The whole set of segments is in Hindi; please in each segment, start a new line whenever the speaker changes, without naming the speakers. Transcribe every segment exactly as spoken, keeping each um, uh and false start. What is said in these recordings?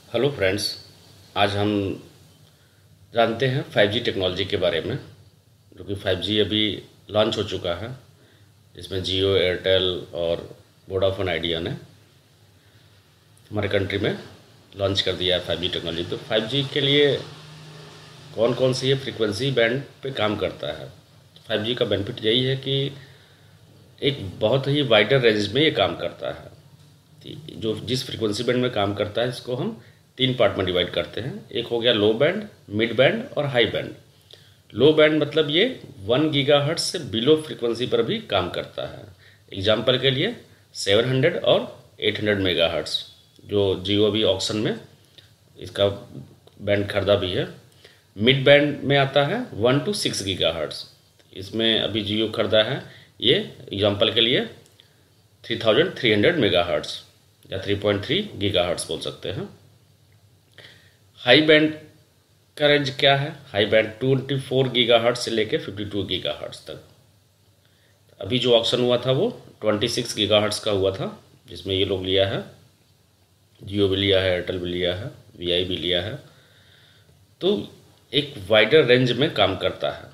Hello friends. आज हम जानते हैं फाइव जी टेक्नोलॉजी के बारे में, जो कि फाइव जी अभी लॉन्च हो चुका है, जिसमें जियो, एयरटेल और वोडाफोन आइडिया ने हमारे कंट्री में लॉन्च कर दिया है फाइव जी टेक्नोलॉजी। तो फाइव जी के लिए कौन कौन सी ये फ्रीक्वेंसी बैंड पे काम करता है। फाइव जी का बेनिफिट यही है कि एक बहुत ही वाइडर रेंज में ये काम करता है। जो जिस फ्रीक्वेंसी बैंड में काम करता है, इसको हम तीन पार्ट में डिवाइड करते हैं। एक हो गया लो बैंड, मिड बैंड और हाई बैंड। लो बैंड मतलब ये वन गीगाहर्ट्ज से बिलो फ्रीक्वेंसी पर भी काम करता है। एग्जाम्पल के लिए सेवन हंड्रेड और एट हंड्रेड मेगाहर्ट्ज, जो जियो अभी ऑक्शन में इसका बैंड खरीदा भी है। मिड बैंड में आता है वन टू सिक्स गीगाहर्ट्ज, इसमें अभी जियो खरीदा है ये, एग्जाम्पल के लिए three thousand three hundred megahertz या थ्री पॉइंट थ्री गीगाहर्ट्ज बोल सकते हैं। हाई बैंड का रेंज क्या है? High band twenty four gigahertz से लेके फिफ्टी टू गीगाहर्ट्ज तक। अभी जो ऑक्शन हुआ था वो ट्वेंटी सिक्स गीगाहर्ट्ज का हुआ था, जिसमें ये लोग लिया है, जियो भी लिया है, एयरटेल भी लिया है, वीआई भी लिया है। तो एक वाइडर रेंज में काम करता है।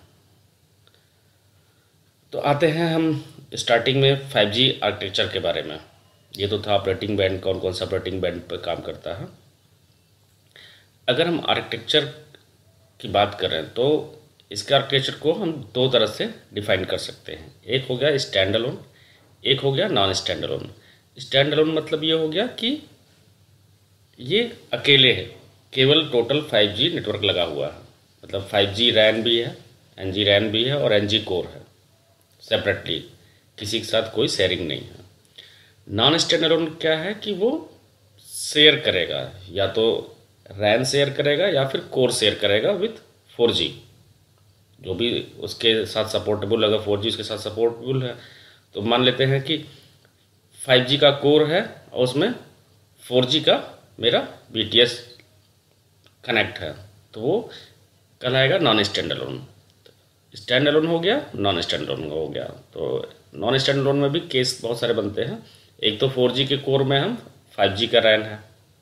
तो आते हैं हम स्टार्टिंग में फाइव जी आर्किटेक्चर के बारे में। ये तो था ऑपरेटिंग बैंड, कौन कौन सा ऑपरेटिंग बैंड पर काम करता है। अगर हम आर्किटेक्चर की बात करें तो इसके आर्किटेक्चर को हम दो तरह से डिफाइन कर सकते हैं। एक हो गया स्टैंड अलोन, एक हो गया non stand alone. Stand alone मतलब ये हो गया कि ये अकेले है, केवल टोटल फाइव जी नेटवर्क लगा हुआ है। मतलब फाइव जी रैन भी है, एन जी रैन भी है और एन जी कोर है, सेपरेटली, किसी के साथ कोई शेयरिंग नहीं है। नॉन स्टैंड अलोन क्या है कि वो शेयर करेगा, या तो रैन शेयर करेगा या फिर कोर शेयर करेगा विथ फोर जी, जो भी उसके साथ सपोर्टेबल। अगर फोर जी उसके साथ सपोर्टेबल है तो मान लेते हैं कि फाइव जी का कोर है और उसमें फोर जी का मेरा बी टी एस कनेक्ट है, तो वो कहलाएगा non stand alone. Stand alone हो गया, नॉन स्टैंड अलोन हो गया। तो नॉन स्टैंड अलोन में भी केस बहुत सारे बनते हैं। एक तो फोर जी के कोर में हम फाइव जी का रैन है।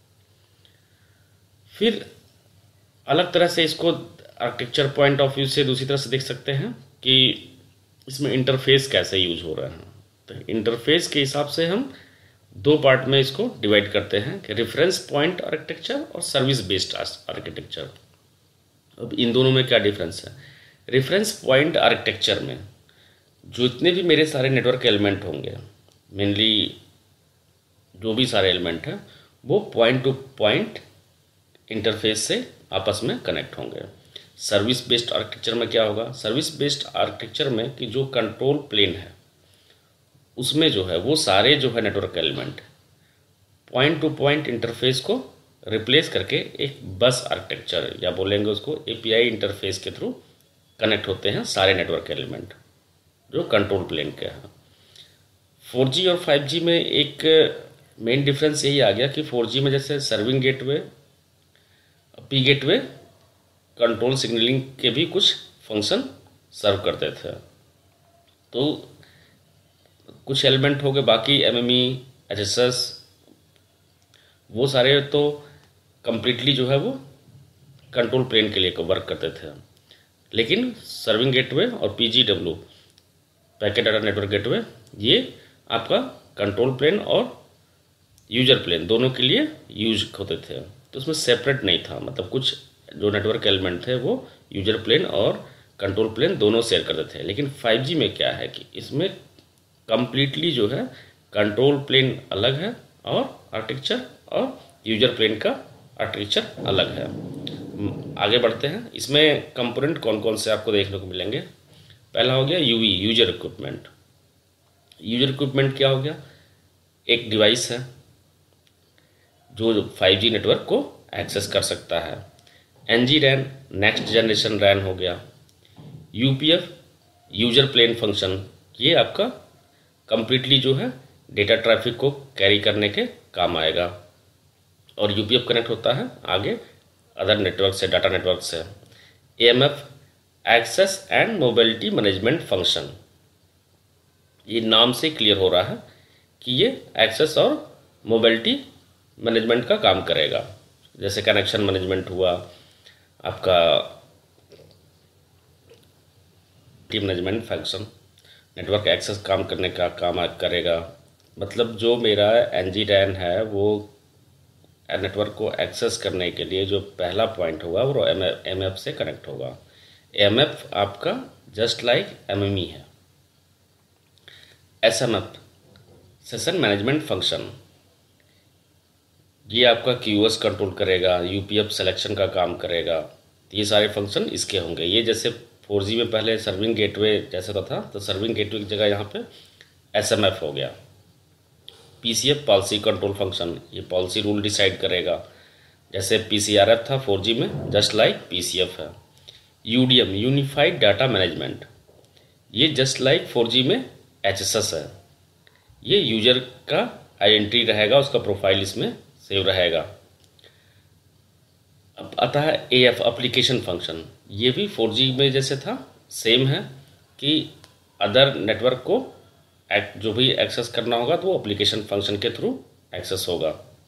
फिर अलग तरह से इसको आर्किटेक्चर पॉइंट ऑफ व्यू से दूसरी तरह से देख सकते हैं कि इसमें इंटरफेस कैसे यूज हो रहा है। तो इंटरफेस के हिसाब से हम दो पार्ट में इसको डिवाइड करते हैं कि रेफरेंस पॉइंट आर्किटेक्चर और सर्विस बेस्ड आर्किटेक्चर। अब इन दोनों में क्या डिफरेंस है? रेफरेंस पॉइंट आर्किटेक्चर में जितने भी मेरे सारे नेटवर्क एलिमेंट होंगे, मेनली जो भी सारे एलिमेंट हैं, वो पॉइंट टू पॉइंट इंटरफेस से आपस में कनेक्ट होंगे। सर्विस बेस्ड आर्किटेक्चर में क्या होगा? सर्विस बेस्ड आर्किटेक्चर में कि जो कंट्रोल प्लेन है उसमें जो है वो सारे जो है network element point to point interface को रिप्लेस करके एक बस आर्किटेक्चर, या बोलेंगे उसको एपीआई इंटरफेस के थ्रू कनेक्ट होते हैं सारे नेटवर्क एलिमेंट जो कंट्रोल प्लेन के हैं। फोर जी और फाइव जी में एक मेन डिफरेंस यही आ गया कि फोर जी में जैसे serving gateway, P gateway control signalling के भी कुछ फंक्शन सर्व करते थे। तो कुछ एलिमेंट हो गए, बाकी M M E, H S S, वो सारे तो कम्प्लीटली जो है वो कंट्रोल प्लेन के लिए वर्क करते थे। लेकिन सर्विंग गेटवे और P G W, packet data network gateway, ये आपका कंट्रोल प्लेन और यूजर प्लेन दोनों के लिए यूज होते थे। तो उसमें सेपरेट नहीं था, मतलब कुछ जो नेटवर्क एलिमेंट थे वो यूजर प्लेन और कंट्रोल प्लेन दोनों शेयर करते थे। लेकिन फाइव जी में क्या है कि इसमें कम्प्लीटली जो है कंट्रोल प्लेन अलग है और आर्किटेक्चर, और यूजर प्लेन का आर्किटेक्चर अलग है। आगे बढ़ते हैं। इसमें कंपोनेंट कौन कौन से आपको देखने को मिलेंगे। पहला हो गया UE, user equipment. User equipment क्या हो गया? एक डिवाइस है जो फाइव जी नेटवर्क को एक्सेस कर सकता है। N G RAN, next generation RAN हो गया। U P F, user plane function, ये आपका कंप्लीटली जो है डेटा ट्रैफिक को कैरी करने के काम आएगा। और यू पी एफ कनेक्ट होता है आगे अदर नेटवर्क से, डाटा नेटवर्क से। A M F, access and mobility management function, ये नाम से क्लियर हो रहा है कि ये एक्सेस और मोबिलिटी मैनेजमेंट का काम करेगा। जैसे कनेक्शन मैनेजमेंट हुआ, आपका team management function, network access काम करने का काम करेगा। मतलब जो मेरा एन जी रैन है वो नेटवर्क को एक्सेस करने के लिए जो पहला पॉइंट होगा वो एम एफ से कनेक्ट होगा। एम एफ आपका just like M M E है। S M F session management function, ये आपका क्यू एस कंट्रोल करेगा, यू पी एफ सिलेक्शन का काम करेगा। ये सारे फंक्शन इसके होंगे। ये जैसे फोर जी में पहले सर्विंग गेटवे जैसा था, तो सर्विंग गेटवे की जगह यहाँ पे एस एम एफ हो गया। P C F policy control function, ये पॉलिसी रूल डिसाइड करेगा। जैसे पी सी आर एफ था फोर जी में, just like P C F है। U D M unified data management, ये जस्ट लाइक फोर जी में एच एस एस है। ये यूजर का आइडेंटिटी रहेगा, उसका प्रोफाइल इसमें सेव रहेगा। अब आता है ए एफ एप्लीकेशन फंक्शन, ये भी फोर जी में जैसे था सेम है कि अदर नेटवर्क को जो भी एक्सेस करना होगा तो वो एप्लीकेशन फंक्शन के थ्रू एक्सेस होगा।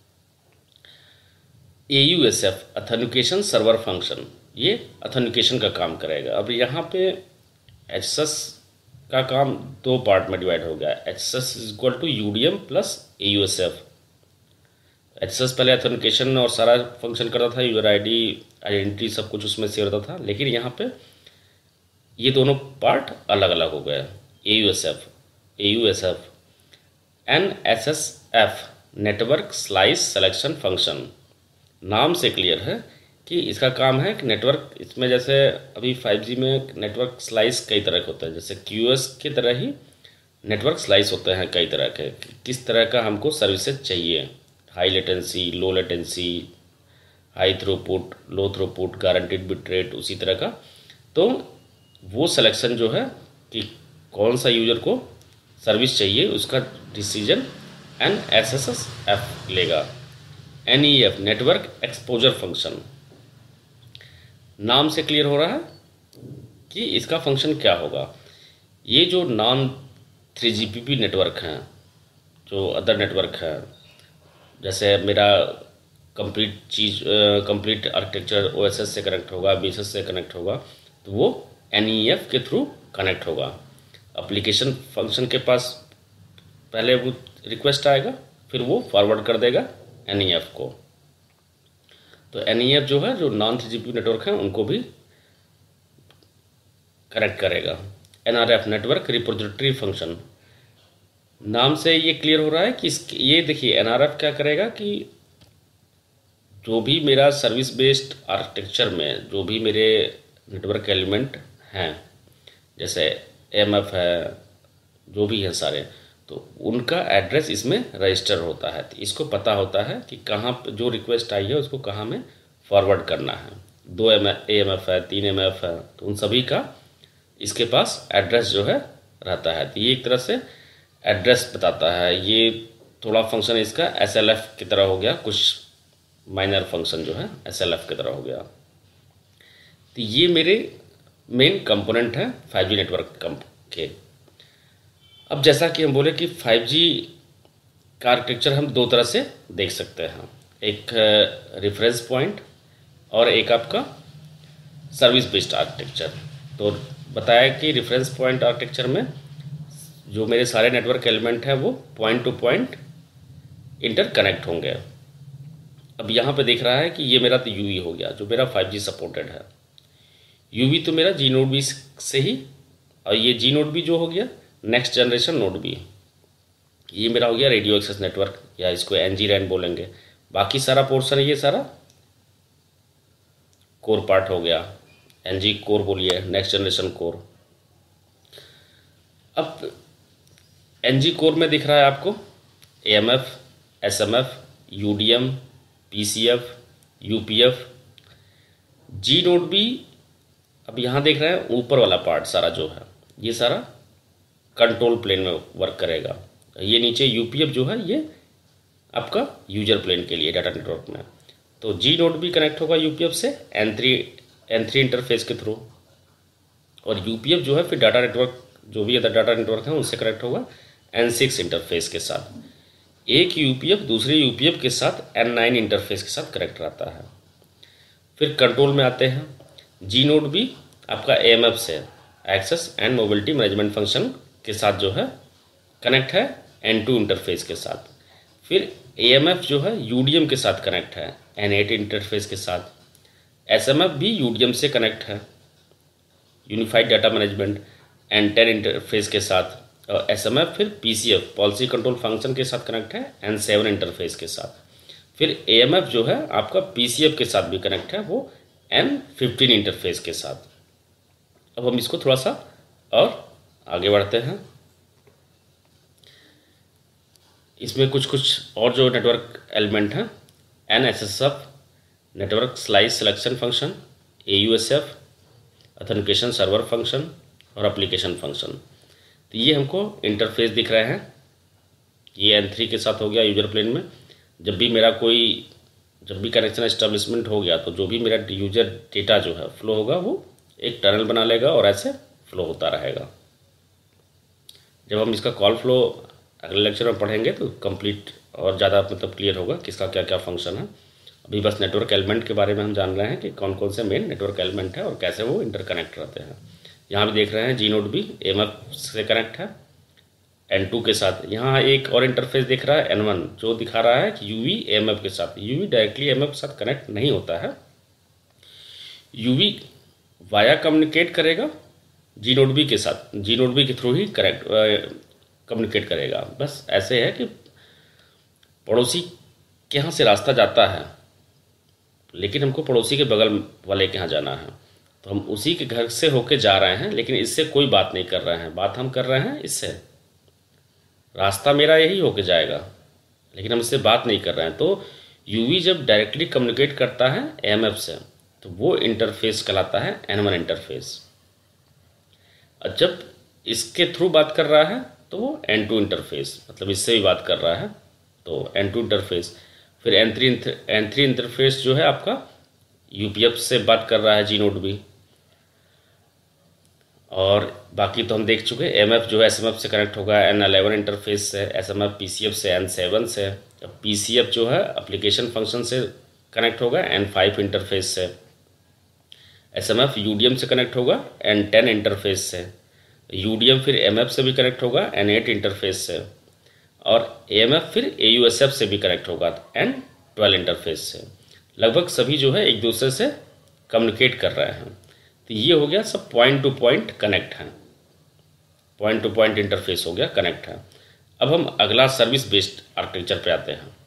A U S F authentication server function, ये ऑथेंटिकेशन का काम करेगा। अब यहाँ पे एच एस एस का काम दो पार्ट में डिवाइड हो गया। H S S is equal to U D M plus A U S F. H S S पहले ऑथेंटिकेशन और सारा फंक्शन करता था, यूजर आईडी आइडेंटिटी सब कुछ उसमें सेव रहता था, लेकिन यहाँ पे ये दोनों पार्ट अलग अलग हो गए। A U S F A U S F N S S F network slice selection function, नाम से क्लियर है कि इसका काम है कि नेटवर्क, इसमें जैसे अभी फाइव जी में नेटवर्क स्लाइस कई तरह के होते हैं, जैसे क्यू एस की तरह ही नेटवर्क स्लाइस होते हैं कई तरह के। किस तरह का हमको सर्विसेज चाहिए, high latency, low latency, high throughput, low throughput, guaranteed bit rate, उसी तरह का। तो वो सिलेक्शन जो है कि कौन सा यूजर को सर्विस चाहिए, उसका decision N S S S F लेगा। N E F network exposure function, नाम से क्लियर हो रहा है कि इसका फंक्शन क्या होगा। ये जो non three G P P network हैं, जो अदर नेटवर्क है, जैसे मेरा कंप्लीट चीज complete architecture O S S से कनेक्ट होगा, बी एस एस से कनेक्ट होगा, तो वो एन ई एफ के थ्रू कनेक्ट होगा। एप्लीकेशन फंक्शन के पास पहले वो रिक्वेस्ट आएगा, फिर वो फॉरवर्ड कर देगा एन ई एफ को। तो एन ई एफ जो है, जो non three G P network है, उनको भी कनेक्ट करेगा। N R F network repository function, नाम से ये क्लियर हो रहा है कि इसके, ये देखिए एन आर एफ क्या करेगा कि जो भी मेरा सर्विस बेस्ड आर्किटेक्चर में जो भी मेरे नेटवर्क एलिमेंट हैं, जैसे एम एफ है, जो भी हैं सारे, तो उनका एड्रेस इसमें रजिस्टर होता है। तो इसको पता होता है कि कहाँ जो रिक्वेस्ट आई है उसको कहाँ में फॉरवर्ड करना है। दो एम एम एफ है, तीन एम एफ है, तो उन सभी का इसके पास एड्रेस जो है रहता है। तो ये एक तरह से एड्रेस बताता है। ये थोड़ा फंक्शन इसका एस एल एफ की तरह हो गया, कुछ माइनर फंक्शन जो है एस एल एफ की तरह हो गया। तो ये मेरे मेन कंपोनेंट है फाइव जी नेटवर्क के। अब जैसा कि हम बोले कि फाइव जी का आर्किटेक्चर हम दो तरह से देख सकते हैं, एक रेफरेंस पॉइंट और एक आपका सर्विस बेस्ड आर्किटेक्चर। तो बताया कि रेफरेंस पॉइंट आर्किटेक्चर में जो मेरे सारे नेटवर्क एलिमेंट हैं वो point to point interconnect होंगे। अब यहाँ पे देख रहा है कि ये मेरा तो यूवी हो गया, जो मेरा फाइव जी सपोर्टेड है। यूवी तो मेरा जी नोड बी से ही, और ये जी नोड बी जो हो गया नेक्स्ट जनरेशन नोड बी, ये मेरा हो गया रेडियो एक्सेस नेटवर्क, या इसको एन जी रैन बोलेंगे। बाकी सारा पोर्शन ये सारा कोर पार्ट हो गया, एन जी कोर बोलिए, नेक्स्ट जनरेशन कोर। अब एन जी कोर में दिख रहा है आपको A M F, S M F, U D M, P C F, U P F, G node B. अब यहाँ देख रहे हैं ऊपर वाला पार्ट सारा जो है ये सारा कंट्रोल प्लेन में वर्क करेगा। ये नीचे यू पी एफ जो है ये आपका यूजर प्लेन के लिए डाटा नेटवर्क में। तो जी नोड भी कनेक्ट होगा यू पी एफ से N three N three interface के थ्रू, और यू पी एफ जो है फिर डाटा नेटवर्क जो भी अदर डाटा नेटवर्क है उनसे कनेक्ट होगा एन सिक्स इंटरफेस के साथ। एक यूपीएफ दूसरे यूपीएफ के साथ एन नाइन इंटरफेस के साथ कनेक्ट रहता है। फिर कंट्रोल में आते हैं, जी नोड भी आपका एएमएफ से access and mobility management function के साथ जो है कनेक्ट है एन टू इंटरफेस के साथ। फिर एएमएफ जो है यूडीएम के साथ कनेक्ट है एन एट इंटरफेस के साथ। एसएमएफ भी यूडीएम से कनेक्ट है unified data management N ten interface के साथ। और एसएमएफ फिर पीसीएफ पॉलिसी कंट्रोल फंक्शन के साथ कनेक्ट है एन सेवन इंटरफेस के साथ। फिर एएमएफ जो है आपका पीसीएफ के साथ भी कनेक्ट है, वो एन फिफ्टीन इंटरफेस के साथ। अब हम इसको थोड़ा सा और आगे बढ़ते हैं। इसमें कुछ कुछ और जो नेटवर्क एलिमेंट हैं, N S S F network slice selection function, A U S F authentication server function और एप्लीकेशन फंक्शन। तो ये हमको इंटरफेस दिख रहे हैं। ये एन थ्री के साथ हो गया यूजर प्लेन में। जब भी मेरा कोई जब भी कनेक्शन एस्टेब्लिशमेंट हो गया तो जो भी मेरा यूजर डेटा जो है फ्लो होगा वो एक टनल बना लेगा और ऐसे फ्लो होता रहेगा। जब हम इसका कॉल फ्लो अगले लेक्चर में पढ़ेंगे तो कंप्लीट और ज़्यादा मतलब क्लियर होगा कि इसका क्या क्या फंक्शन है। अभी बस नेटवर्क एलिमेंट के बारे में हम जान रहे हैं कि कौन कौन से मेन नेटवर्क एलिमेंट है और कैसे वो इंटरकनेक्ट रहते हैं। यहाँ भी देख रहे हैं जी नोड भी एएमएफ से कनेक्ट है एन टू के साथ। यहाँ एक और इंटरफेस दिख रहा है एन वन, जो दिखा रहा है कि यूवी एएमएफ के साथ। यूवी डायरेक्टली एएमएफ के साथ कनेक्ट नहीं होता है, यूवी वाया कम्युनिकेट करेगा जी नोड बी के साथ, जी नोड बी के थ्रू ही करेक्ट कम्युनिकेट करेगा। बस ऐसे है कि पड़ोसी के यहाँ से रास्ता जाता है लेकिन हमको पड़ोसी के बगल वाले के यहाँ जाना है, तो हम उसी के घर से होके जा रहे हैं लेकिन इससे कोई बात नहीं कर रहे हैं। बात हम कर रहे हैं इससे, रास्ता मेरा यही होके जाएगा लेकिन हम इससे बात नहीं कर रहे हैं। तो यूवी जब डायरेक्टली कम्युनिकेट करता है एएमएफ से तो वो इंटरफेस कहलाता है एन वन इंटरफेस। और जब इसके थ्रू बात कर रहा है तो वो एन टू इंटरफेस, मतलब इससे भी बात कर रहा है तो एन टू इंटरफेस। फिर N three N three interface जो है आपका यूपीएफ से बात कर रहा है जी नोड भी। और बाकी तो हम देख चुके। एएमएफ जो है एसएमएफ से कनेक्ट होगा एन इलेवन इंटरफेस से, एसएमएफ पीसीएफ से एन सेवन से, पीसीएफ जो है एप्लीकेशन फंक्शन से कनेक्ट होगा एन फाइव इंटरफेस से, एसएमएफ यूडीएम से कनेक्ट होगा एन टेन इंटरफेस से, यूडीएम फिर एएमएफ से भी कनेक्ट होगा एन एट इंटरफेस से, और एएमएफ फिर एयूएसएफ से भी कनेक्ट होगा एन ट्वेल्व इंटरफेस से। लगभग सभी जो है एक दूसरे से कम्युनिकेट कर रहे हैं। तो ये हो गया सब पॉइंट टू पॉइंट कनेक्ट है, पॉइंट टू पॉइंट इंटरफेस हो गया, कनेक्ट है। अब हम अगला सर्विस बेस्ड आर्किटेक्चर पे आते हैं।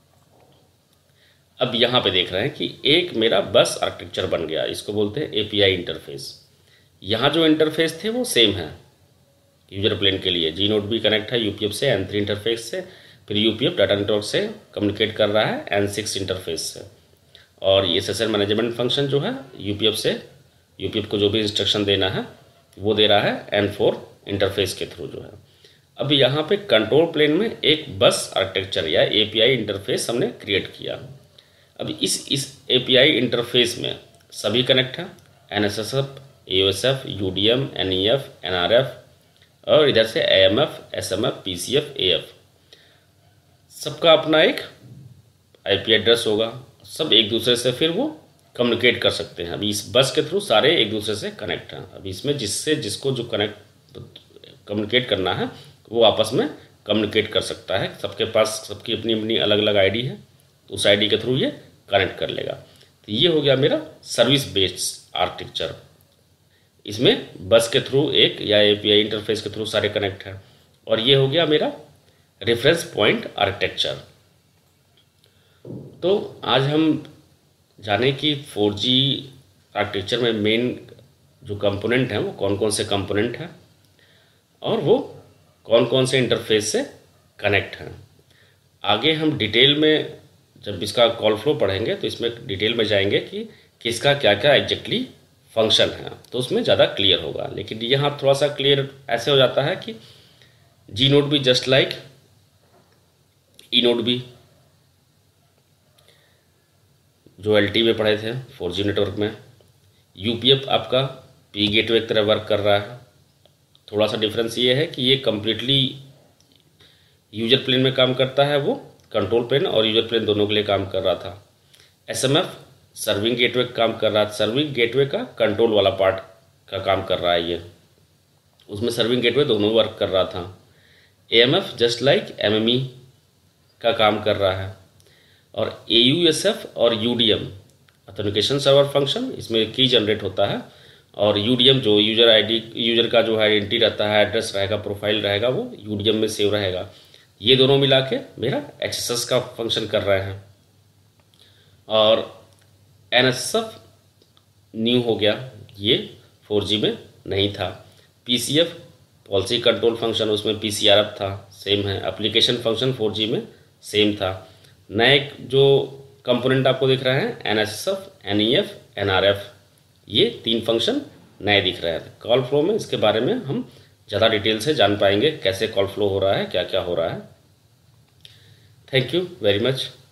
अब यहाँ पे देख रहे हैं कि एक मेरा बस आर्किटेक्चर बन गया, इसको बोलते हैं एपीआई इंटरफेस। यहाँ जो इंटरफेस थे वो सेम है यूजर प्लेन के लिए। जी नोड भी कनेक्ट है यूपीएफ से एन थ्री इंटरफेस से, फिर यूपीएफ डाटा नेटवर्क से कम्युनिकेट कर रहा है एन सिक्स इंटरफेस से, और ये एसएसएल मैनेजमेंट फंक्शन जो है यूपीएफ से यूपीएफ को जो भी इंस्ट्रक्शन देना है वो दे रहा है एन फोर इंटरफेस के थ्रू जो है। अब यहाँ पे कंट्रोल प्लेन में एक बस आर्किटेक्चर या एपीआई इंटरफेस हमने क्रिएट किया। अब इस इस एपीआई इंटरफेस में सभी कनेक्ट है, NSSF, AUSF, UDM, NEF, NRF और इधर से एएमएफ, एसएमएफ, पीसीएफ, एएफ, सबका अपना एक आईपी एड्रेस होगा। सब एक दूसरे से फिर वो कम्युनिकेट कर सकते हैं। अभी इस बस के थ्रू सारे एक दूसरे से कनेक्ट हैं। अभी इसमें जिससे जिसको जो कनेक्ट कम्युनिकेट करना है वो आपस में कम्युनिकेट कर सकता है। सबके पास सबकी अपनी अपनी अलग अलग आईडी है, तो उस आईडी के थ्रू ये कनेक्ट कर लेगा। तो ये हो गया मेरा सर्विस बेस्ड आर्किटेक्चर। इसमें बस के थ्रू एक या एपीआई इंटरफेस के थ्रू सारे कनेक्ट हैं। और ये हो गया मेरा रेफरेंस पॉइंट आर्किटेक्चर। तो आज हम जाने कि फोर जी आर्किटेक्चर में मेन जो कंपोनेंट हैं वो कौन कौन से कंपोनेंट हैं और वो कौन कौन से इंटरफेस से कनेक्ट हैं। आगे हम डिटेल में जब इसका कॉल फ्लो पढ़ेंगे तो इसमें डिटेल में जाएंगे कि किसका क्या क्या एग्जैक्टली फंक्शन है, तो उसमें ज़्यादा क्लियर होगा। लेकिन यहाँ थोड़ा सा क्लियर ऐसे हो जाता है कि जी नोड भी जस्ट लाइक ई नोड भी, जो एल टी में पढ़े थे फोर जी नेटवर्क में, यूपीएफ आपका पी गेटवे की तरह वर्क कर रहा है। थोड़ा सा डिफरेंस ये है कि ये कम्प्लीटली यूजर प्लेन में काम करता है वो कंट्रोल प्लेन और यूजर प्लेन दोनों के लिए काम कर रहा था। S M F serving gateway का काम कर रहा था, सर्विंग गेटवे का कंट्रोल वाला पार्ट का काम कर रहा है ये, उसमें सर्विंग गेटवे दोनों वर्क कर रहा था। A M F just like M M E का काम कर रहा है। और ए यू एस एफ और U D M authentication server function, इसमें की जनरेट होता है, और यू डी एम जो यूजर आईडी यूजर का जो है आइडेंटिटी रहता है, एड्रेस रहेगा, प्रोफाइल रहेगा, वो यू डी एम में सेव रहेगा। ये दोनों मिला के मेरा एक्स एस एस का फंक्शन कर रहे हैं। और एन एस एफ न्यू हो गया, ये फोर जी में नहीं था। P C F policy control function, उसमें पी सी आर एफ था, सेम है। एप्लीकेशन फंक्शन फोर जी में सेम था। नए जो कंपोनेंट आपको दिख रहे हैं N S S F, N E F, N R F, ये तीन फंक्शन नए दिख रहे हैं। कॉल फ्लो में इसके बारे में हम ज़्यादा डिटेल से जान पाएंगे, कैसे कॉल फ्लो हो रहा है, क्या क्या हो रहा है। Thank you very much.